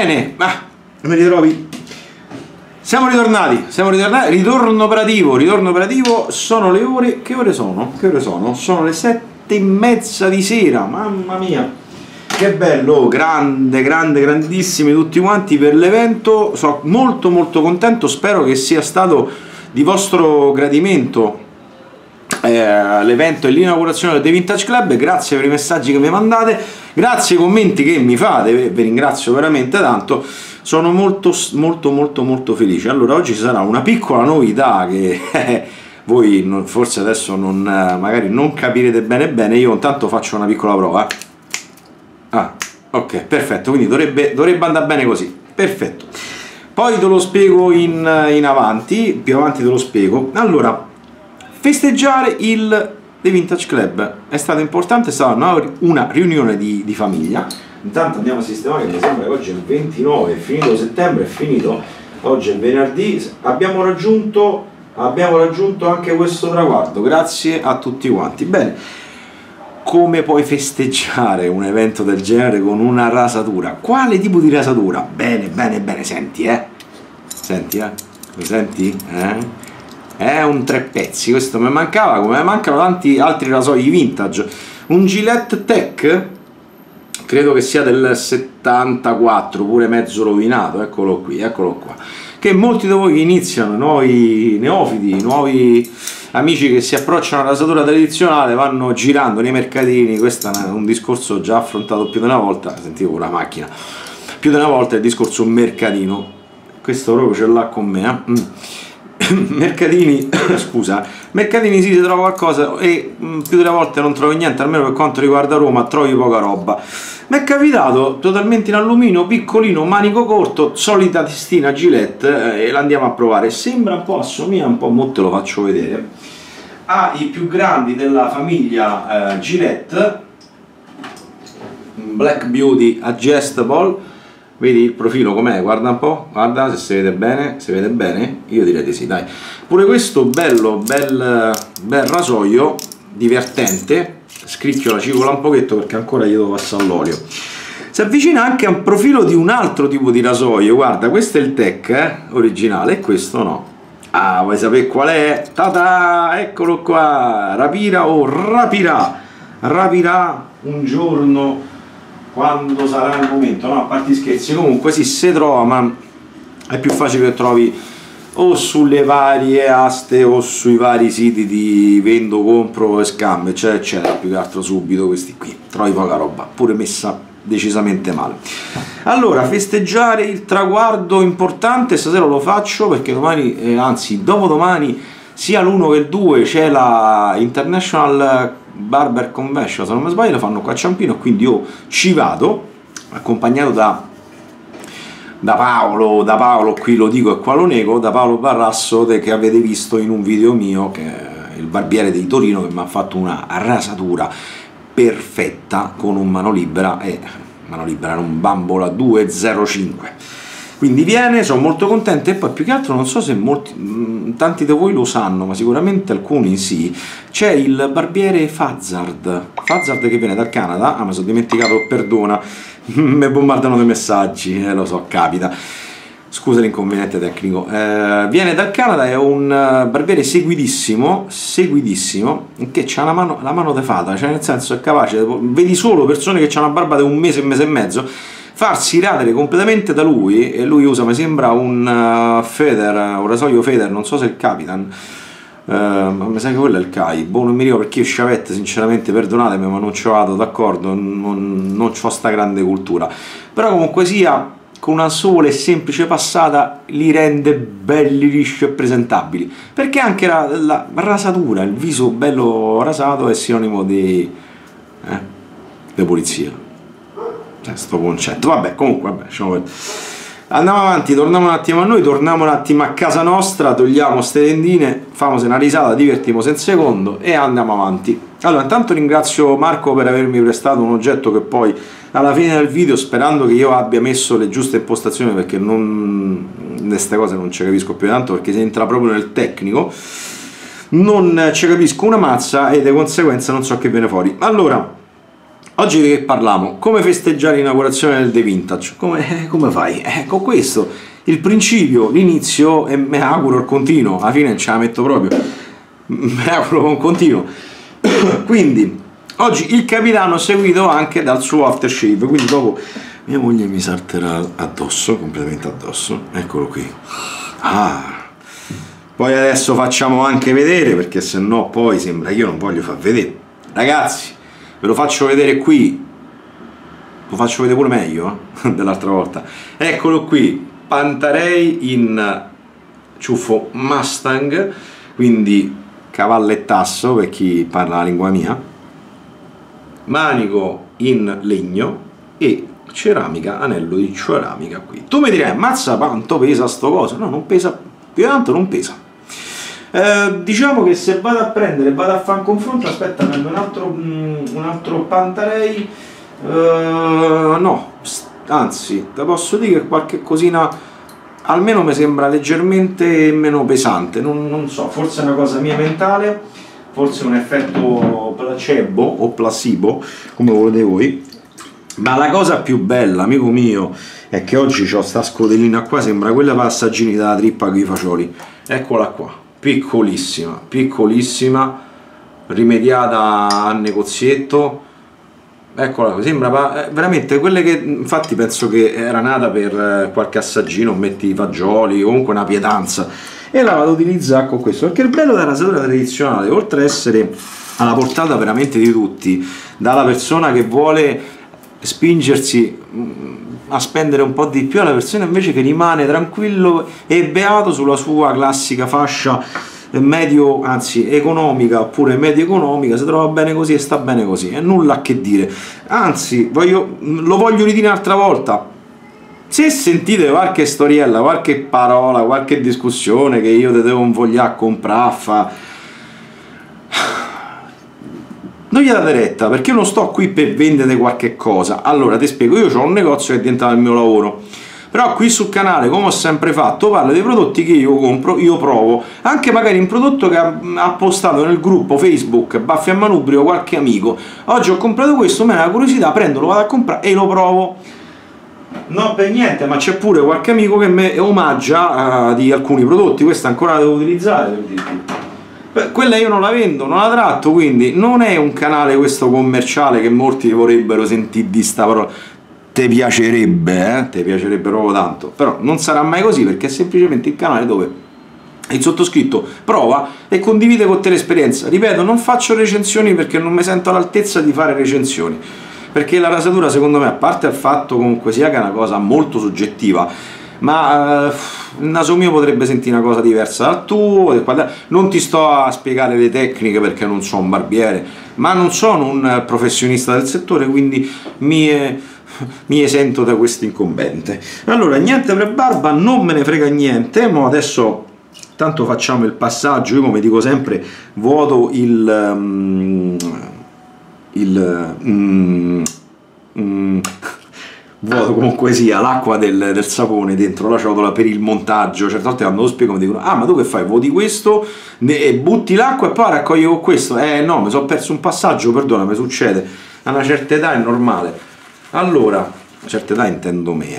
Bene, ma mi ritrovi? Siamo ritornati, ritorno operativo, sono le ore, che ore sono? Sono le 7:30 di sera, mamma mia, che bello, grandissimi tutti quanti per l'evento, sono molto contento, spero che sia stato di vostro gradimento l'evento e l'inaugurazione del The Vintage Club. Grazie per i messaggi che mi mandate, grazie ai commenti che mi fate, vi ringrazio veramente tanto, sono molto felice. Allora, oggi ci sarà una piccola novità che voi forse adesso magari non capirete bene, io intanto faccio una piccola prova. Ah, ok, perfetto, quindi dovrebbe andare bene così, perfetto. Poi te lo spiego in avanti, più avanti te lo spiego. Allora, festeggiare il The Vintage Club è stato importante, è stata una riunione di famiglia. Intanto andiamo a sistemare, mi sembra che oggi è il 29, è finito settembre, è finito, oggi è venerdì, abbiamo raggiunto anche questo traguardo, grazie a tutti quanti. Bene, come puoi festeggiare un evento del genere con una rasatura? Quale tipo di rasatura? Bene, senti, lo senti? È un 3 pezzi, questo mi mancava, come mi mancano tanti altri rasoi vintage. Un Gillette Tech, credo che sia del 74, pure mezzo rovinato, eccolo qua, che molti di voi che iniziano, nuovi neofiti, nuovi amici che si approcciano alla rasatura tradizionale, vanno girando nei mercatini. Questo è un discorso già affrontato più di una volta, sentivo con la macchina, più di una volta il discorso mercatino, questo proprio ce l'ha con me, mercatini, scusa, mercatini sì, si trova qualcosa e più delle volte non trovi niente, almeno per quanto riguarda Roma trovi poca roba. Mi è capitato totalmente in alluminio, piccolino, manico corto, solita testina Gillette, e l'andiamo a provare. Sembra un po', assomiglia un po', mo te lo faccio vedere, ai più grandi della famiglia Gillette, Black Beauty Adjustable. Vedi il profilo com'è? Guarda un po', guarda se si vede bene, io direi di sì, dai. Pure questo bel rasoio, divertente, scricchiola, cicola un pochetto perché ancora gli devo passare l'olio. Si avvicina anche a un profilo di un altro tipo di rasoio, guarda, questo è il Tech originale e questo no. Ah, vuoi sapere qual è? Ta-da! Eccolo qua, rapirà un giorno, quando sarà il momento, no, a parte scherzi, comunque sì, si trova, ma è più facile che trovi o sulle varie aste o sui vari siti di vendo, compro e scambio, eccetera, più che altro subito questi qui, trovi poca roba, pure messa decisamente male. Allora, festeggiare il traguardo importante, stasera lo faccio perché domani, anzi dopodomani, sia l'1 che il 2 c'è la International Barber Convention, se non mi sbaglio, lo fanno qua a Ciampino, quindi io ci vado accompagnato da Paolo, qui lo dico e qua lo nego, da Paolo Barrasso, che avete visto in un video mio, che è il barbiere di Torino, che mi ha fatto una rasatura perfetta con un mano libera, era un Bambola 205. Quindi viene, sono molto contento. E poi più che altro non so se tanti di voi lo sanno, ma sicuramente alcuni sì, c'è il barbiere Fazard che viene dal Canada. Ah, mi sono dimenticato, perdona, mi bombardano dei messaggi, lo so, capita, scusa l'inconveniente tecnico. Viene dal Canada, è un barbiere seguidissimo, che ha la mano de fata, cioè nel senso è capace, vedi solo persone che hanno una barba di un mese e mezzo, farsi radere completamente da lui, e lui usa, mi sembra, un rasoio Feder, non so se è il Capitan, ma mi sa che quello è il Kai, boh, non mi ricordo, perché io sciavette sinceramente, perdonatemi, ma non ci vado d'accordo, non ho sta grande cultura, però comunque sia, con una sola e semplice passata li rende belli, lisci e presentabili, perché anche la rasatura, il viso bello rasato è sinonimo di pulizia. Sto concetto, vabbè, comunque, andiamo avanti, torniamo un attimo a noi, torniamo un attimo a casa nostra, togliamo ste tendine, famose una risata, divertimoci un secondo e andiamo avanti. Allora, intanto ringrazio Marco per avermi prestato un oggetto che poi alla fine del video, sperando che io abbia messo le giuste impostazioni, perché queste cose non ci capisco più tanto, perché si entra proprio nel tecnico, non ci capisco una mazza e di conseguenza non so che viene fuori. Allora, Oggi di che parliamo? Come festeggiare l'inaugurazione del The Vintage? Come fai? Con questo, il principio, l'inizio e me auguro il continuo, alla fine ce la metto proprio, me auguro con continuo. Quindi, oggi il capitano seguito anche dal suo aftershave, quindi dopo mia moglie mi salterà addosso, completamente addosso, eccolo qui. Poi adesso facciamo anche vedere, perché se no poi sembra che io non voglio far vedere. Ragazzi, ve lo faccio vedere qui, lo faccio vedere pure meglio dell'altra volta. Eccolo qui, Pantarei in ciuffo Mustang, quindi cavallettasso per chi parla la lingua mia, manico in legno e ceramica, anello di ceramica qui. Tu mi direi, ammazza quanto pesa sto coso? No, non pesa, più tanto non pesa. Diciamo che se vado a prendere, vado a fare un confronto, aspetta, prendo un altro Pantarei, no, anzi, te posso dire che qualche cosina almeno mi sembra leggermente meno pesante, non so, forse è una cosa mia mentale, forse è un effetto placebo o placebo, come volete voi, ma la cosa più bella, amico mio, è che oggi ho sta scodellina qua, sembra quella passaggini della trippa con i fagioli, eccola qua. Piccolissima, piccolissima, rimediata a negozietto, eccola, sembra veramente quelle che infatti penso che era nata per qualche assaggino, metti i fagioli, comunque una pietanza, e la vado ad utilizzare con questo, perché il bello della rasatura tradizionale, oltre ad essere alla portata veramente di tutti, dalla persona che vuole spingersi a spendere un po' di più alla persona invece che rimane tranquillo e beato sulla sua classica fascia medio, anzi economica oppure medio economica, si trova bene così e sta bene così, e nulla a che dire. Anzi, lo voglio ridire un'altra volta, se sentite qualche storiella, qualche parola, qualche discussione che io te devo invogliare a comprare, non gli date retta, perché io non sto qui per vendere qualche cosa. Allora ti spiego, io ho un negozio che è diventato il mio lavoro, però qui sul canale, come ho sempre fatto, parlo dei prodotti che io compro, io provo, anche magari un prodotto che ha postato nel gruppo Facebook Baffi a Manubrio qualche amico. Oggi ho comprato questo, me ne ha curiosità, prendo, lo vado a comprare e lo provo. No, per niente, ma c'è pure qualche amico che mi omaggia di alcuni prodotti, questa ancora la devo utilizzare, devo dirti. Quella io non la vendo, non la tratto, quindi non è un canale questo commerciale che molti vorrebbero sentire di sta parola. Te piacerebbe, te piacerebbe proprio tanto, però non sarà mai così, perché è semplicemente il canale dove il sottoscritto prova e condivide con te l'esperienza. Ripeto, non faccio recensioni perché non mi sento all'altezza di fare recensioni, perché la rasatura secondo me, a parte il fatto comunque sia che è una cosa molto soggettiva, ma il naso mio potrebbe sentire una cosa diversa dal tuo, non ti sto a spiegare le tecniche perché non sono un barbiere, ma non sono un professionista del settore, quindi mi esento da questo incombente. Allora, niente per barba, non me ne frega niente, ma adesso tanto facciamo il passaggio. Io, come dico sempre, vuoto vuoto comunque sia l'acqua del sapone dentro la ciotola per il montaggio. Certe volte quando lo spiego mi dicono: ah, ma tu che fai? Vuoti questo, butti l'acqua e poi raccogli con questo? No, mi sono perso un passaggio, perdona, mi succede, a una certa età è normale. Allora, a una certa età intendo me,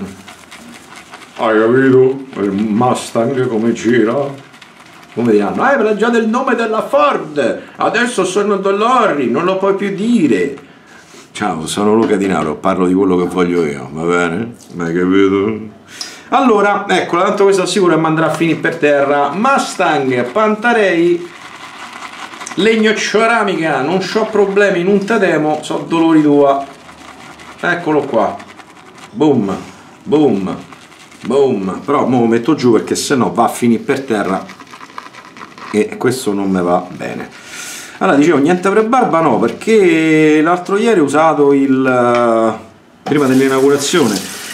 hai capito? Il Mustang come gira? Come diranno? Hai plagiato il nome della Ford, adesso sono Dolori, non lo puoi più dire. Ciao, sono Luca Di Naro, parlo di quello che voglio io, va bene? Hai capito? Allora, ecco, tanto questo sicuro che mi andrà a finire per terra. Mustang, Pantarei, legno e ceramica, non c'ho problemi, non te temo, so dolori tua. Eccolo qua. Boom, boom, boom. Però mo lo metto giù perché sennò va a finire per terra e questo non mi va bene. Allora, dicevo, niente per barba no, perché l'altro ieri ho usato prima dell'inaugurazione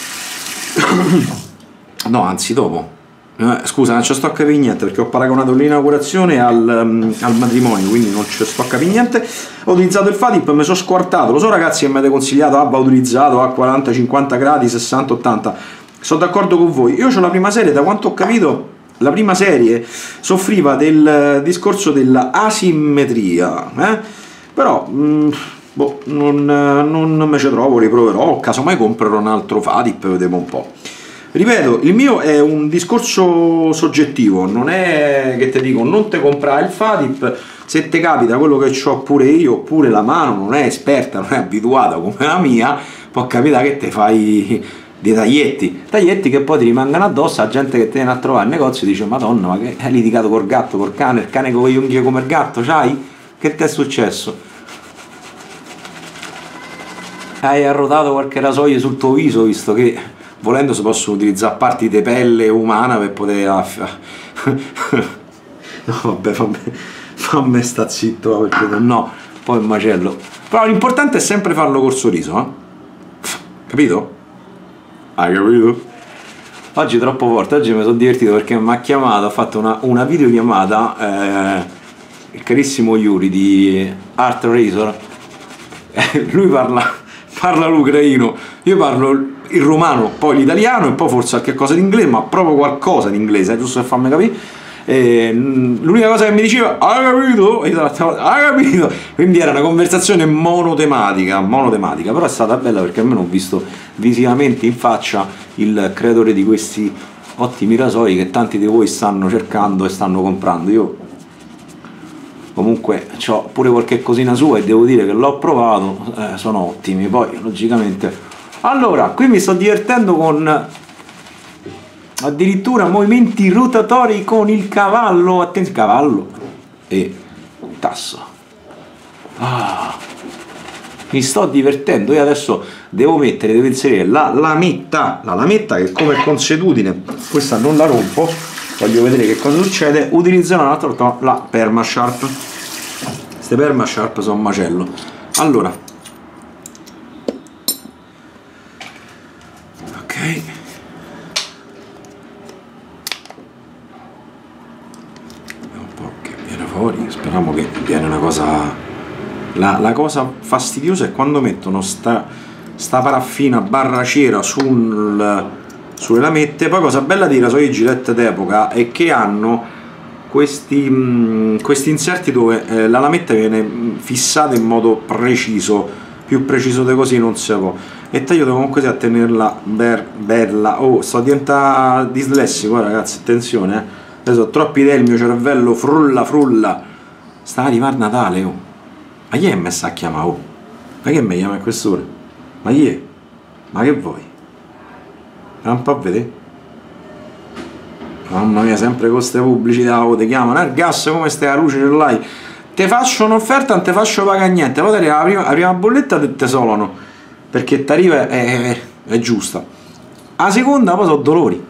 no, anzi dopo, scusa, non ci sto a capire niente perché ho paragonato l'inaugurazione al matrimonio, quindi non ci sto a capire niente. Ho utilizzato il Fatip, mi sono squartato, lo so ragazzi che mi avete consigliato, va utilizzato a 40-50 gradi, 60-80, sono d'accordo con voi. Io ho la prima serie, da quanto ho capito la prima serie soffriva del discorso dell'asimmetria, però boh, non me ci trovo, riproverò, casomai comprerò un altro Fatip, vediamo un po'. Ripeto, il mio è un discorso soggettivo, non è che ti dico non te comprare il Fatip, se ti capita quello che ho pure io, oppure la mano non è esperta, non è abituata come la mia, può capitare che te fai dei taglietti che poi ti rimangono addosso, la gente che te viene a trovare al negozio dice madonna, ma che hai litigato col gatto, col cane, il cane con le unghie come il gatto, c'hai? Che ti è successo? Hai arrotato qualche rasoio sul tuo viso, visto che volendo si possono utilizzare parti di pelle umana per poter... no vabbè, fammi sta zitto, perché no, poi il macello. Però l'importante è sempre farlo col sorriso, capito? Hai capito? Oggi è troppo forte, oggi mi sono divertito perché mi ha chiamato, ha fatto una videochiamata il carissimo Yuri di Art Razor. Lui parla l'ucraino, io parlo il romano, poi l'italiano e poi forse qualche cosa in inglese, ma proprio qualcosa in inglese, giusto per farmi capire. L'unica cosa che mi diceva hai capito? E io hai capito? Quindi era una conversazione monotematica, però è stata bella perché almeno ho visto visivamente in faccia il creatore di questi ottimi rasoi che tanti di voi stanno cercando e stanno comprando. Io comunque ho pure qualche cosina sua e devo dire che l'ho provato, sono ottimi. Poi logicamente, allora qui mi sto divertendo con addirittura movimenti rotatori con il cavallo, attenzione, cavallo e tasso. Mi sto divertendo. Io adesso devo inserire la lametta che come consuetudine, questa non la rompo, voglio vedere che cosa succede. Utilizzerò un'altra volta la Permasharp. Queste Permasharp sono un macello. Allora, ok, un po' che viene fuori, speriamo che viene una cosa. La cosa fastidiosa è quando mettono sta paraffina barra cera sulle lamette. Poi cosa bella dei rasoi Gillette d'epoca è che hanno questi inserti dove la lametta viene fissata in modo preciso, più preciso di così non si può, e io devo comunque a tenerla bella. Sto diventando dislessico, ragazzi, attenzione, adesso ho troppi idee, il mio cervello frulla. Sta arrivando Natale, ma chi è mi sta a chiamare? Ma che mi chiama a quest'ora? Ma chi è? Ma che vuoi? Un po' a vedere. Mamma mia, sempre con queste pubblicità, ti chiamano, il gas come stai, la luce ce l'hai, te faccio un'offerta, non te faccio pagare niente, poi arriva la prima bolletta te solano, perché ti arriva è giusta, la seconda poi sono dolori.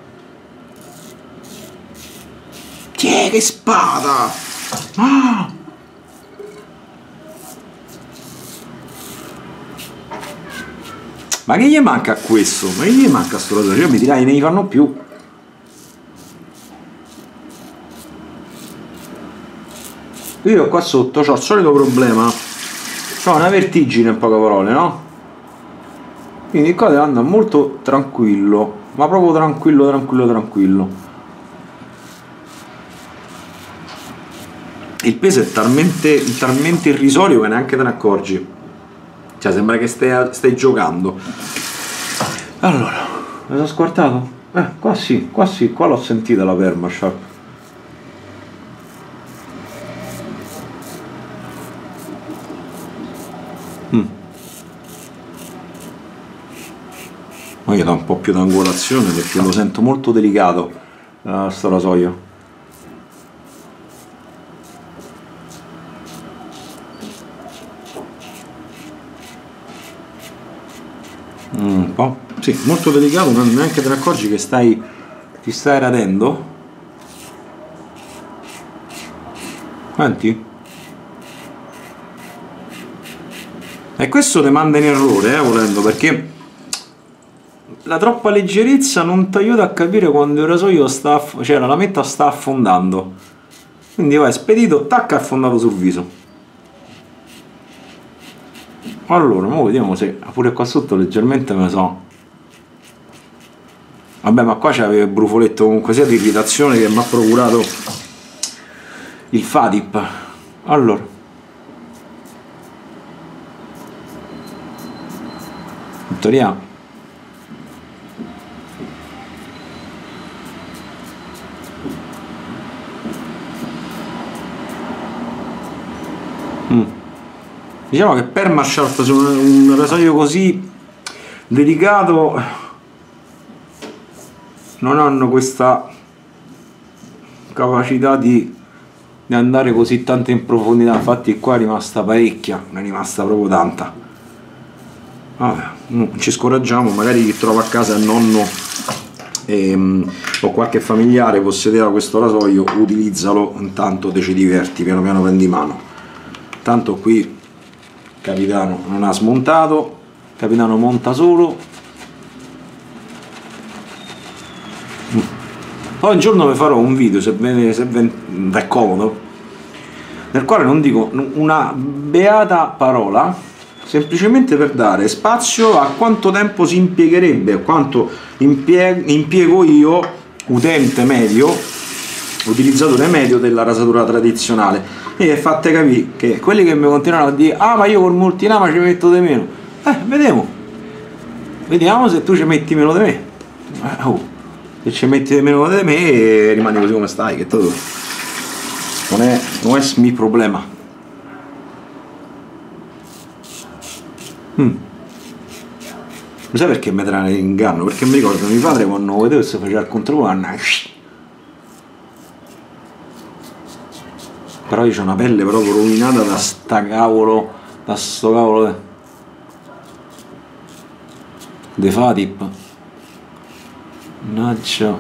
Che spada! Ma che gli manca a questo? Ma che gli manca a sto rasoio? Io mi dirai, ne fanno più. Io qua sotto ho il solito problema, ho una vertigine in poche parole, no? Quindi qua deve andare molto tranquillo, ma proprio tranquillo. Il peso è talmente irrisorio che neanche te ne accorgi. Cioè sembra che stai giocando. Allora, mi sono squartato? Qua sì, qua l'ho sentita la Permasharp. Ma io do un po' più d'angolazione perché lo sento molto delicato sto rasoio. Un po', sì, molto delicato, non neanche te ne accorgi che ti stai radendo. Senti? E questo ti manda in errore, volendo, perché la troppa leggerezza non ti aiuta a capire quando il rasoio cioè la lametta sta affondando. Quindi vai spedito, tacca, affondato sul viso. Allora, ora vediamo se pure qua sotto leggermente me ne so. Vabbè, ma qua c'aveva il brufoletto comunque sia di irritazione che mi ha procurato il Fatip. Allora, in teoria diciamo che per Marshall su un rasoio così delicato non hanno questa capacità di andare così tanto in profondità. Infatti qua è rimasta parecchia, non è rimasta proprio tanta. Vabbè, non ci scoraggiamo, magari chi trova a casa il nonno o qualche familiare possedeva questo rasoio, utilizzalo, intanto te ci diverti, piano piano prendi mano. Tanto qui capitano non ha smontato, capitano monta solo. Poi un giorno vi farò un video, se è comodo, nel quale non dico una beata parola, semplicemente per dare spazio a quanto tempo si impiegherebbe, a quanto impiego io, utente medio, utilizzatore medio della rasatura tradizionale. E fate capire che quelli che mi continuano a dire ah ma io col multilama ci metto di meno, vediamo se tu ci metti meno di me. Se ci metti di meno di me rimani così come stai, che tutto non è mio problema. Lo sai perché mi trae in inganno? Perché mi ricordo mio padre quando vedevo che si faceva il controllo, però io ho una pelle proprio rovinata da sto cavolo de Fatip. Mannaggia.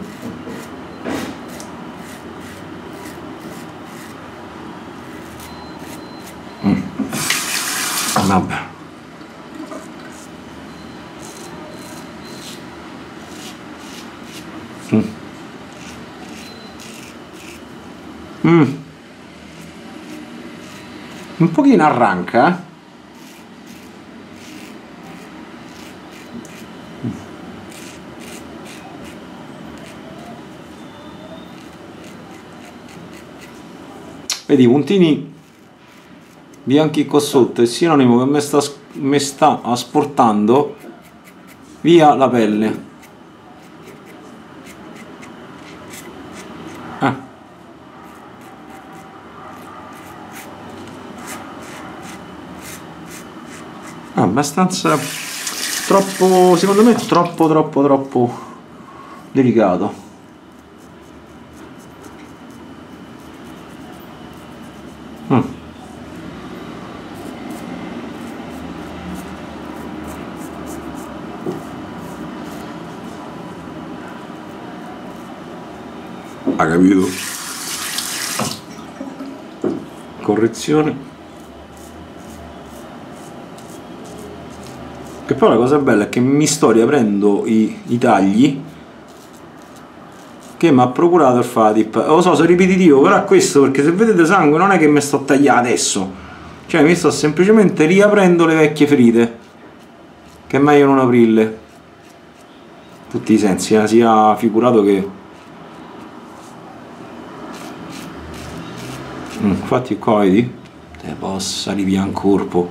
Vabbè. Un pochino arranca, Vedi, i puntini bianchi qua sotto è sinonimo che mi sta asportando via la pelle. Abbastanza troppo, secondo me troppo delicato. Ha capito? Correzione. Che poi la cosa bella è che mi sto riaprendo i tagli che mi ha procurato il Fatip. Lo so, sono ripetitivo, però è questo, perché se vedete sangue non è che mi sto tagliando adesso, cioè mi sto semplicemente riaprendo le vecchie ferite, che è meglio non aprirle in tutti i sensi, sia figurato che infatti qua vedi te possa ripian corpo.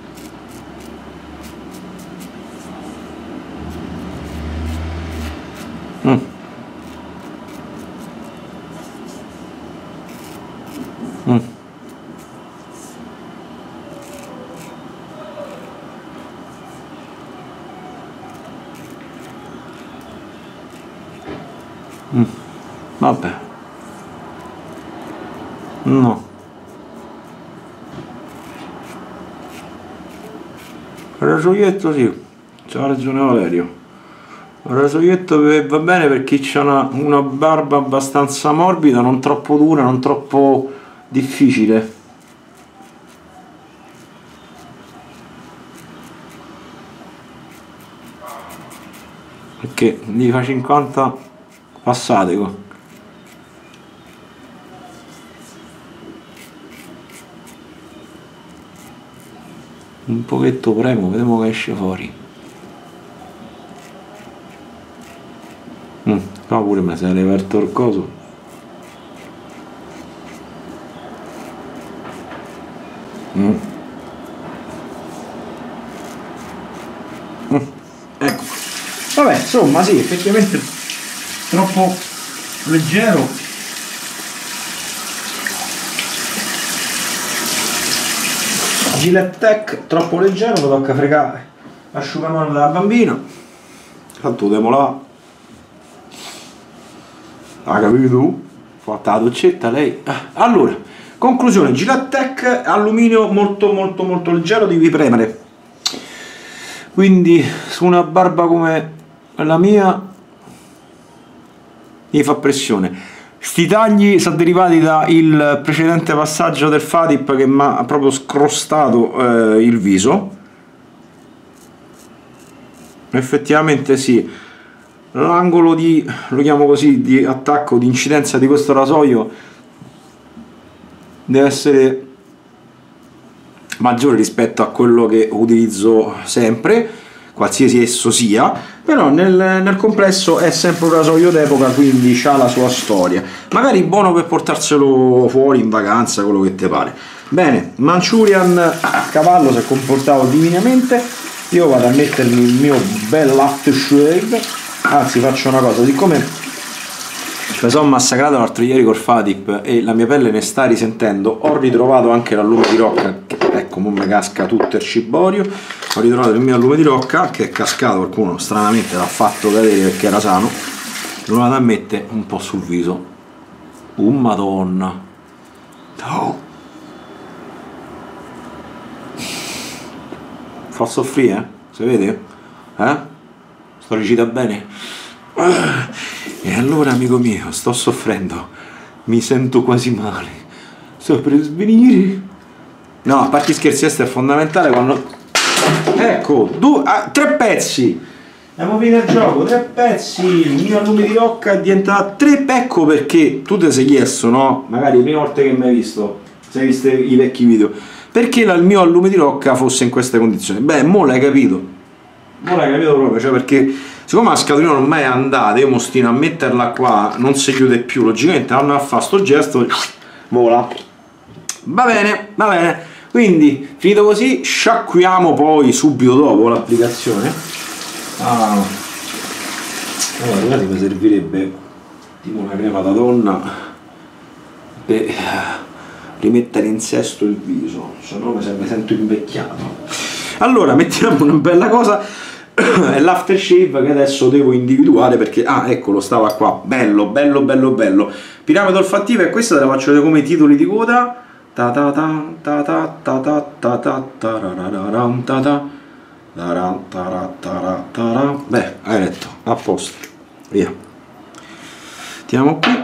Vabbè, no, il rasoietto sì, c'ha ragione Valerio, il rasoietto va bene per chi ha una barba abbastanza morbida, non troppo dura, non troppo difficile. Perché di fa 50 passate qua. Un pochetto premo, vediamo che esce fuori. Qua pure mi si è riverto il coso. Vabbè, insomma, sì, effettivamente troppo leggero. Gillette Tech troppo leggero, mi tocca fregare l'asciugamano della bambina. Tanto devo lavare. Ha capito tu? Fatta la doccetta lei. Allora, conclusione, Gillette Tech, alluminio molto molto molto leggero, devi premere. Quindi su una barba come la mia gli fa pressione. Sti tagli sono derivati dal precedente passaggio del Fatip che mi ha proprio scrostato il viso. Effettivamente sì, l'angolo di, lo chiamo così, di attacco, di incidenza di questo rasoio deve essere maggiore rispetto a quello che utilizzo sempre, qualsiasi esso sia, però nel complesso è sempre un rasoio d'epoca, quindi ha la sua storia, magari buono per portarselo fuori in vacanza, quello che te pare. Bene, Manchurian a cavallo si è comportato divinamente. Io vado a mettermi il mio bel aftershave, anzi faccio una cosa, siccome mi sono massacrato l'altro ieri col Fatip e la mia pelle ne sta risentendo, ho ritrovato anche l'allume di rocca, ecco, mo mi casca tutto il ciborio, ho ritrovato il mio allume di rocca che è cascato, qualcuno stranamente l'ha fatto cadere perché era sano, lo vado a mettere un po' sul viso. Madonna, oh. Fa soffrire, si vede? Sto recita bene? E allora, amico mio, sto soffrendo, mi sento quasi male, sto per svenire. No, a parte scherzi, questo è fondamentale quando... Ecco, 3 pezzi! Abbiamo finito il gioco, 3 pezzi, il mio allume di rocca è diventato 3, ecco perché tu ti sei chiesto, no? Magari le prime volte che mi hai visto, se hai visto i vecchi video, perché il mio allume di rocca fosse in queste condizioni. Beh, mo l'hai capito, proprio, cioè perché siccome la scatolina ormai è andata, io mostino a metterla qua, non si chiude più, logicamente quando a fare sto gesto vola. Va bene, quindi finito così sciacquiamo poi subito dopo l'applicazione. Allora mi servirebbe tipo una crema da donna per rimettere in sesto il viso, se no mi sento invecchiato. Allora mettiamo una bella cosa, è l'aftershave che adesso devo individuare perché, eccolo, stava qua, bello, piramide olfattiva, e questa te la faccio vedere come titoli di coda. Beh, hai letto, a posto, via. Mettiamo qui.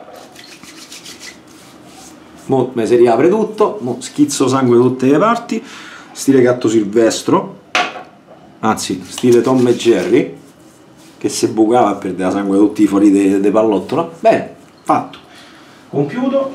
Mo mi si riapre tutto, mo schizzo sangue da tutte le parti, stile Gatto Silvestro, anzi stile Tom e Jerry, che se bucava e perdeva sangue da tutti i fuori de pallottola. Bene, fatto, compiuto.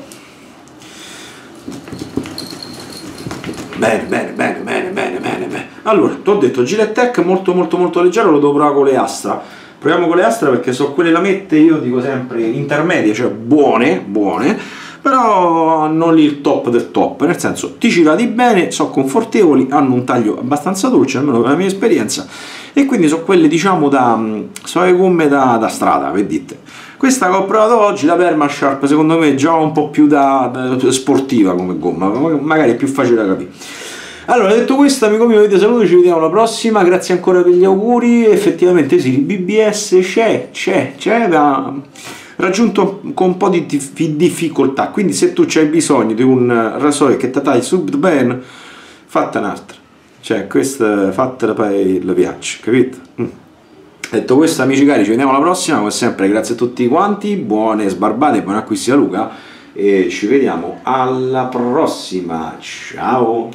Bene. Allora, ti ho detto, Gillette Tech molto leggero, lo devo provare con le Astra. Proviamo con le Astra perché so quelle lamette, io dico sempre intermedie, cioè buone, però non il top del top, nel senso ti girati bene, sono confortevoli, hanno un taglio abbastanza dolce, almeno per la mia esperienza, e quindi sono quelle, diciamo, sono le gomme da strada, per dite. Questa che ho provato oggi, la Permasharp, secondo me già un po' più da sportiva come gomma, magari è più facile da capire. Allora, detto questo, amico mio, vi saluto, ci vediamo alla prossima, grazie ancora per gli auguri. Effettivamente sì, il BBS c'è, raggiunto con un po' di difficoltà, quindi se tu c'hai bisogno di un rasoio che ti tagli subito bene, fatta un'altra, cioè questa fatela poi le piace, capito? Detto questo, amici cari, ci vediamo alla prossima, come sempre grazie a tutti quanti, buone sbarbate, buoni acquisti da Luca e ci vediamo alla prossima, ciao!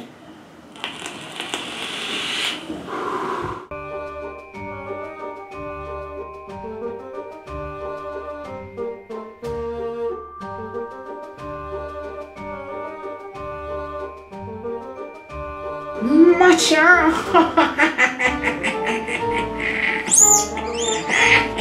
Ma ciao!